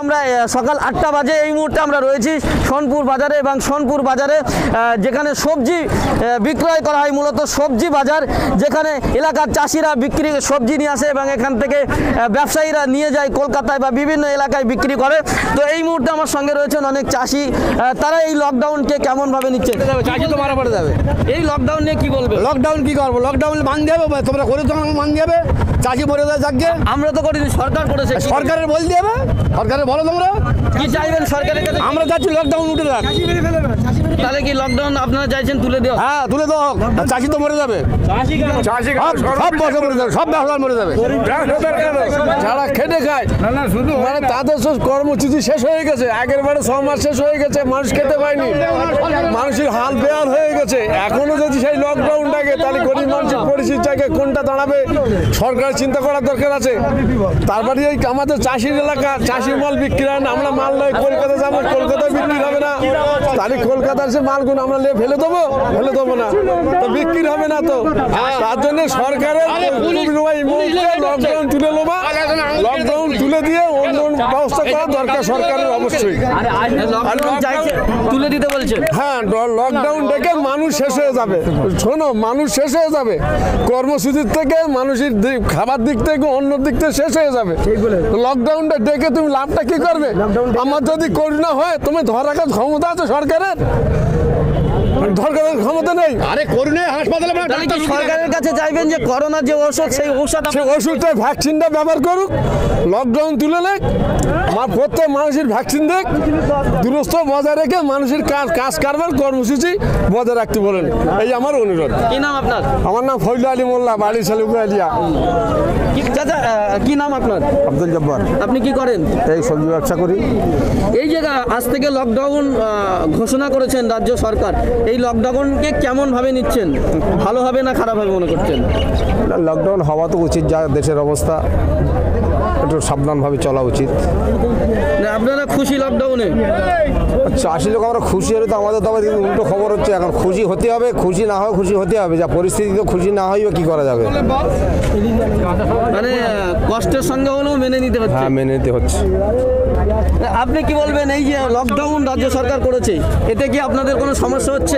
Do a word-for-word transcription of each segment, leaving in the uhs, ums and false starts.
আমরা সকাল আটটা বাজে এই মুহূর্তে আমরা রয়েছি সোনপুর বাজারে এবং সোনপুর বাজারে যেখানে সবজি বিক্রয় করা হয়, মূলত সবজি বাজার, যেখানে এলাকার চাষিরা বিক্রি সবজি নিয়ে আসে এবং এখান থেকে ব্যবসায়ীরা নিয়ে যায় কলকাতায় বা বিভিন্ন এলাকায় বিক্রি করে। তো এই মুহূর্তে আমার সঙ্গে রয়েছেন অনেক চাষি, তারা এই লকডাউনকে কেমনভাবে নিচ্ছে। চাষি তো মারা পড়ে যাবে, এই লকডাউন নিয়ে কি বলবে? লকডাউন কি করবো? লকডাউন ভাঙ যাবে, তোমরা করে তখন ভাঙ যাবে, চাষি মরে যায় যাকে। আমরা তো করিনি, সরকার করেছে। সরকারের বল দিয়ে সরকারের বলো তোমরা কি চাইবেন সরকারের কাছে? আমরা চাচ্ছি লকডাউন উঠে যাক। তাহলে কি লকডাউন আপনারা চাইছেন তুলে দেওয়া? হ্যাঁ তুলে দাও, চাষি তো মরে যাবে, সব বছর মরে যাবে, সব ব্যবসা মরে যাবে। যারা খেটে খায় মানে তাদের সব কর্মসূচি শেষ হয়ে গেছে, আগের বারে ছ মাস শেষ হয়ে গেছে, মানুষ খেতে পায়নি, মানুষের হাল বেহাল হয়ে গেছে। এখনো যদি সেই লকডাউন থাকে তাহলে গরিব মানুষের পরিস্থিতিটাকে কোনটা দাঁড়াবে সরকার চিন্তা করার দরকার আছে। তারপরে এই আমাদের চাষির এলাকা, চাষির মাল বিক্রি হয় না, আমরা মাল নয় কলকাতা যাবো, কলকাতায় বিক্রি হবে না, তাহলে কলকাতার সে মালগুলো আমরা ফেলে দেবো, ফেলে দেবো না তো বিক্রি হবে না। তো তার জন্য সরকারের লকডাউন তুলে নেবা, লকডাউন তুলে দিয়ে অন্য ব্যবস্থা করা দরকার সরকারের অবশ্যই। তুলে দিতে বলছে। হ্যাঁ লকডাউন ডেকে মানুষ শেষ হয়ে যাবে, শোনো মানুষ শেষ হয়ে যাবে, কর্মসূচির থেকে মানুষের খাবার দিক থেকে অন্য দিক থেকে শেষ হয়ে যাবে। লকডাউনটা ডেকে তুমি লাভটা কি করবে? আমার যদি করোনা হয় তুমি ধর রাখার ক্ষমতা আছে সরকারের? দরকারের ক্ষমতা নেই। আরে করোনা হাসপাতালে সরকারের কাছে চাইবেন যে করোনার যে ওষুধ, সেই ওষুধ সেই ওষুধটা ভ্যাকসিনটা ব্যবহার করুক, লকডাউন তুলে নেক, আমার প্রত্যেক মানুষের ভ্যাকসিন দেখ, দূরস্থ বজায় রেখে মানুষের কাজ কাজ কারবার কর্মসূচি বজায় রাখতে বলেন, এই আমার অনুরোধ। কি নাম আপনার? আমার নাম ফজলু আলী মোল্লা, বাড়ি সালুকা আলিয়া। চাচা কি নাম আপনার? আব্দুল জব্বার। আপনি কি করেন? এই সবজি ব্যবসা করি। এই জায়গা আজ থেকে লকডাউন ঘোষণা করেছেন রাজ্য সরকার, এই লকডাউনকে কেমন ভাবে নিচ্ছেন? ভালো হবে না খারাপ হবে মনে করছেন? লকডাউন হওয়া তো উচিত, যা দেশের অবস্থা একটু সাবধানভাবে চলা উচিত। আপনারা খুশি লকডাউনে? চাষি লোক আমরা খুশি হলে তো আমাদের তো আবার উল্টো খবর হচ্ছে, এখন খুশি হতে হবে, খুশি না হয় খুশি হতে হবে, যা পরিস্থিতি তো খুশি না হয় কি করা যাবে, মানে কষ্টের সঙ্গে হলেও মেনে নিতে হচ্ছে। হ্যাঁ মেনে নিতে হচ্ছে। আপনি কি বলবেন, এই যে লকডাউন রাজ্য সরকার করেছে, এতে কি আপনাদের কোনো সমস্যা হচ্ছে?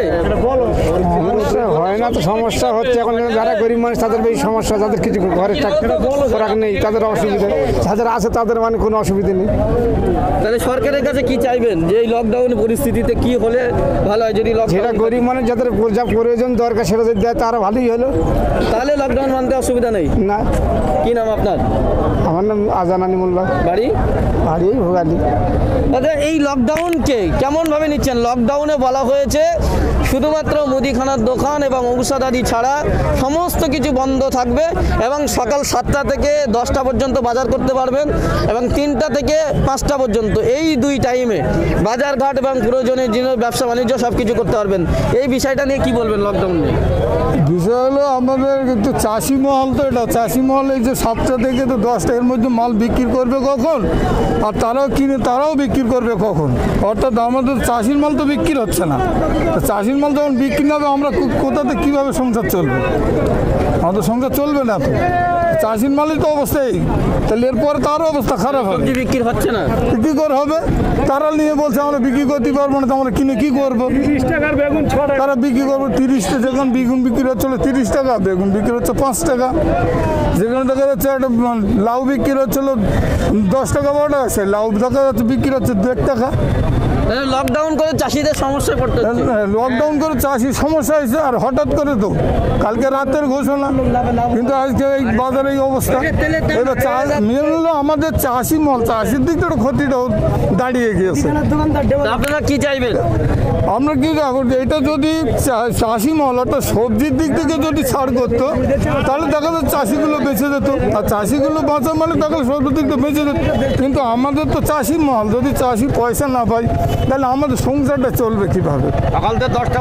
হয় না তো সমস্যা হচ্ছে, এখন যারা গরিব মানুষ তাদের এই সমস্যা, যাদের কিছু ঘরের খোরাক নেই তাদের অসুবিধা, যাদের আছে তাদের মানে কোনো অসুবিধা নেই। তাহলে সরকারের কাছে কি চাইবেন যে এই লকডাউন পরিস্থিতিতে কি হলে ভালো হয়? যদি যেটা গরিব মানুষ যাদের যা প্রয়োজন দরকার সেটা যদি দেয় তারা ভালোই হলো, তাহলে লকডাউন মানতে অসুবিধা নেই না। কি নাম আপনার? আমার নাম আজান আলী মোল্লা, বাড়ি বাড়ি ভোগালী। দাদা এই লকডাউনকে কেমন ভাবে নিচ্ছেন? লকডাউনে বলা হয়েছে শুধুমাত্র মুদিখানার দোকান এবং ঔষধাদি ছাড়া সমস্ত কিছু বন্ধ থাকবে এবং সকাল সাতটা থেকে দশটা পর্যন্ত বাজার করতে পারবেন এবং তিনটা থেকে পাঁচটা পর্যন্ত এই দুই টাইমে বাজারঘাট এবং প্রয়োজনীয় জিনিস ব্যবসা বাণিজ্য সব কিছু করতে পারবেন। এই বিষয়টা নিয়ে কি বলবেন লকডাউন নিয়ে? বিষয় হলো আমাদের কিন্তু চাষি মহল, তো এটা চাষি মহল এই যে সাতটা থেকে তো দশটা এর মধ্যে মাল বিক্রি করবে কখন, আর তারাও কিনে তারাও বিক্রি করবে কখন, অর্থাৎ আমাদের চাষির মাল তো বিক্রি হচ্ছে না। চাষির মাল যখন বিক্রি না হবে আমরা কোথাতে কীভাবে সংসার চলবে? আমাদের সংসার চলবে না তো, চাষির মালই তো অবস্থায়, তাহলে এরপরে তারও অবস্থা খারাপ হবে। বিক্রি হচ্ছে না, কী করে হবে? তারা নিয়ে বলছে আমরা বিক্রি করতে পারবো না, তো আমরা কিনে কী করবো? তিরিশ টাকার বেগুন, তারা বিক্রি করবো তিরিশ টাকা, যখন বেগুন বিক্রি হচ্ছিল তিরিশ টাকা, বেগুন বিক্রি হচ্ছে পাঁচ টাকা, যেখানে দেখা যাচ্ছে একটা লাউ বিক্রি হচ্ছিল দশ টাকা বারো টাকা, সেই লাউ দেখা যাচ্ছে বিক্রি হচ্ছে দেড় টাকা। লকডাউন করে চাষিদের সমস্যা করতে লকডাউন করে চাষির সমস্যা হয়েছে, আর হঠাৎ করে তো কালকে রাতের ঘোষণা, কিন্তু আজকে এই বাজারে এই অবস্থা। এবার মেন হলো আমাদের চাষি মল, চাষির দিক থেকে ক্ষতিটা দাঁড়িয়ে গিয়েছে। আপনারা কি চাইবেন? আমরা কি এটা যদি চাষি মল অর্থাৎ সবজির দিক থেকে যদি ছাড় করতো তাহলে দেখা যাচ্ছে চাষিগুলো বেঁচে যেত, আর চাষিগুলো বাঁচা মানে তাহলে সবজির দিক থেকে বেঁচে যেত। কিন্তু আমাদের তো চাষি মহল, যদি চাষি পয়সা না পায় তাহলে আমাদের সংসারটা চলবে কিভাবে? দশটা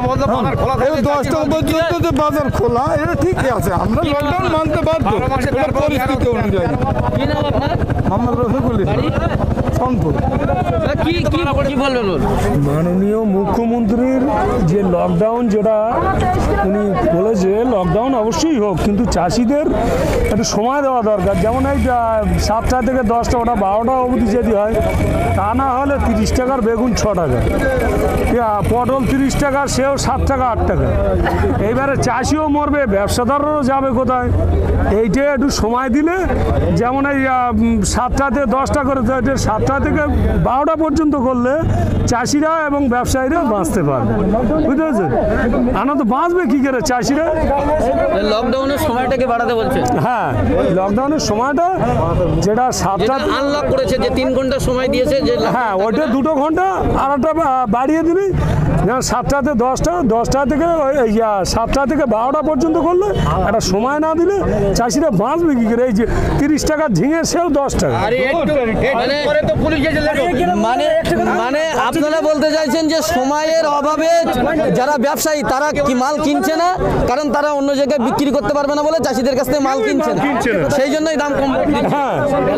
পর্যন্ত যে বাজার খোলা এটা ঠিকই আছে, আমরা লকডাউন মানতে বাধ্য পরিস্থিতি অনুযায়ী। কি নাম আপনার? মোহাম্মদ রফিকুল, সোনপুর। কি কি কি- কি বলবেন বলুন? মাননীয় মুখ্যমন্ত্রীর যে লকডাউন যেটা উনি বলেছে, লকডাউন অবশ্যই হোক, কিন্তু চাষিদের একটু সময় দেওয়া দরকার। যেমন এই আহ, সাতটা থেকে দশটা, ওটা বারোটা অবধি যদি হয়, তা না হলে তিরিশ টাকার বেগুন ছ টাকা, ইয়া, পটল তিরিশ টাকা, সেও সাত টাকা আট টাকা। এইবারে চাষিও মরবে, ব্যবসাদারও যাবে কোথায়? এইটা একটু সময় দিলে, যেমন এই আহ, উম, সাতটা থেকে দশটা করে, তো এটা সাতটা থেকে বারোটা পর্যন্ত করলে চাষিরা এবং ব্যবসায়ীরা বাঁচতে পারবে, বুঝতে পেরেছেন? আনন্দ বাঁচবে কী করে চাষিরা? লকডাউনের সময়টাকে বাড়াতে বলছে, হ্যাঁ, লকডাউনের সময়টা যেটা সাতটা, আনলক করেছে যে তিন ঘন্টা সময় দিয়েছে, যে হ্যাঁ ওইটা দুটো ঘন্টা আর একটা বা- বাড়িয়ে দিবি, যেমন সাতটাতে দশটা, দশটা থেকে ওই- এই, ইয়া, সাতটা থেকে বারোটা পর্যন্ত করলে একটা সময় না দিলে চাষিরা বাঁচবে কী করে? এই যে তিরিশ টাকা ঝিঙে, সেও দশ টাকা। মানে মানে মানে আপনারা বলতে চাইছেন যে সময়ের অভাবে যারা ব্যবসায়ী তারা কি মাল কিনছে না, কারণ তারা অন্য জায়গায় বিক্রি করতে পারবে না বলে চাষিদের কাছ থেকে মাল কিনছে না, সেই জন্যই দাম কম। হ্যাঁ,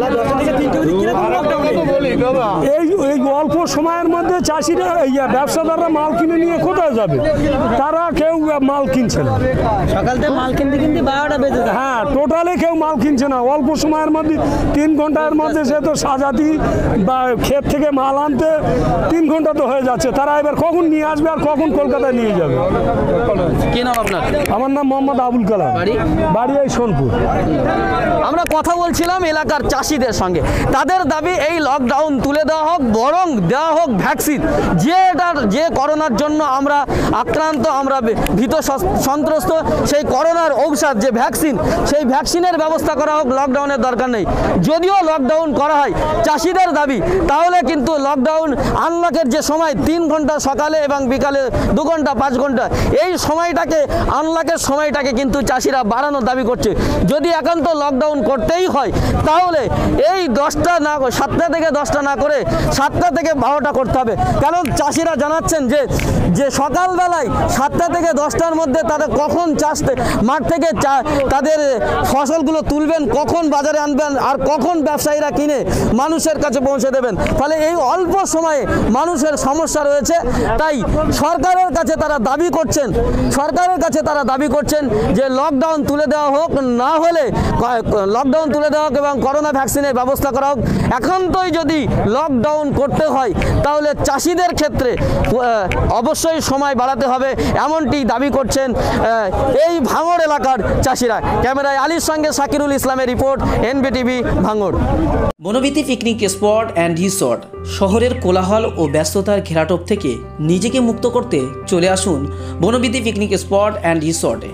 এই এই অল্প সময়ের মধ্যে চাষিরা, এই ব্যবসাদাররা মাল কিনে নিয়ে কোথায় যাবে? তারা কেউ মাল কিনছে না। সকাল থেকে মাল কিনতে কিনতে বারোটা বেজে যায়। হ্যাঁ, টোটালি কেউ মাল কিনছে না। অল্প সময়ের মধ্যে, তিন ঘন্টার মধ্যে সে তো সাজাতি বা ক্ষেত থেকে মাল আনতে তিন ঘন্টা তো হয়ে যাচ্ছে। তারা এবার কখন নিয়ে আসবে আর কখন কলকাতায় নিয়ে যাবে? কি নাম আপনার? আমার নাম মোহাম্মদ আবুল কালাম, বাড়ি? বাড়ি এই সোনপুর। আমরা কথা বলছিলাম এলাকার চাষিদের সঙ্গে, তাদের দাবি এই লকডাউন তুলে দেওয়া হোক, বরং দেওয়া হোক ভ্যাকসিন। যেটার যে করোনার জন্য আমরা আক্রান্ত, আমরা ভীত সন্ত্রস্ত, সেই করোনার ঔষধ যে ভ্যাকসিন, সেই ভ্যাকসিনের ব্যবস্থা করা হোক। লকডাউনের দরকার নেই। যদিও লকডাউন করা হয়, চাষিদের দাবি তাহলে কিন্তু লকডাউন আনলকের যে সময় তিন ঘন্টা সকালে এবং বিকালে দু ঘন্টা পাঁচ ঘন্টা, এই সময়টাকে আনলকের সময়টাকে কিন্তু চাষিরা বাড়ানোর দাবি করছে। যদি একান্ত লকডাউন করতেই হয় তাহলে এই দশটা না, সাতটা থেকে দশটা না করে সাতটা থেকে বারোটা করতে হবে। কারণ চাষিরা জানাচ্ছেন যে যে সকালবেলায় সাতটা থেকে দশটার মধ্যে তারা কখন চাষ মাঠ থেকে তাদের ফসলগুলো তুলবেন, কখন বাজারে আনবেন, আর কখন ব্যবসায়ীরা কিনে মানুষের কাছে পৌঁছে দেবেন। ফলে এই অল্প সময়ে মানুষের সমস্যা রয়েছে। তাই সরকারের কাছে তারা দাবি করছেন সরকারের কাছে তারা দাবি করছেন যে লকডাউন তুলে দেওয়া হোক, না হলে লকডাউন তুলে দেওয়া হোক এবং করোনা ভ্যাকসিনের ব্যবস্থা করা হোক। একান্তই যদি লকডাউন করতে হয় তাহলে চাষিদের ক্ষেত্রে অবশ্যই সময় বাড়াতে হবে, এমনটি দাবি করছেন এই ভাঙড় এলাকার চাষিরা। ক্যামেরায় আলীর সঙ্গে শাকিরুল ইসলামের রিপোর্ট, এনবিটিভি ভাঙড়। Banabithi picnic spot and resort শহরের কোলাহল ও ব্যস্ততার ঘেরাটোপ থেকে নিজেকে মুক্ত করতে চলে আসুন বনবিথী পিকনিক স্পট অ্যান্ড রিসর্টে।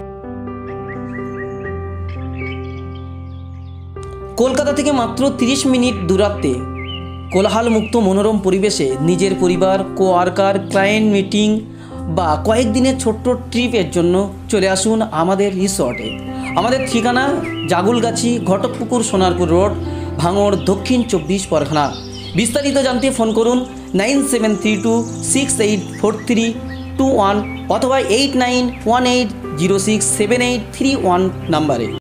কলকাতা থেকে মাত্র তিরিশ মিনিট দূরত্বে কোলাহল মুক্ত মনোরম পরিবেশে নিজের পরিবার, কোয়ার্কার, ক্লায়েন্ট মিটিং বা কয়েকদিনের ছোট্ট ট্রিপের জন্য চলে আসুন আমাদের রিসর্টে। আমাদের ঠিকানা জাগুলগাছি, ঘটকপুকুর, সোনারপুর রোড, ভাঙড়, দক্ষিণ চব্বিশ পরগনা। বিস্তারিত জানতে ফোন করুন nine seven three two six eight four three two one অথবা eight nine one eight zero six seven eight three one নাম্বারে।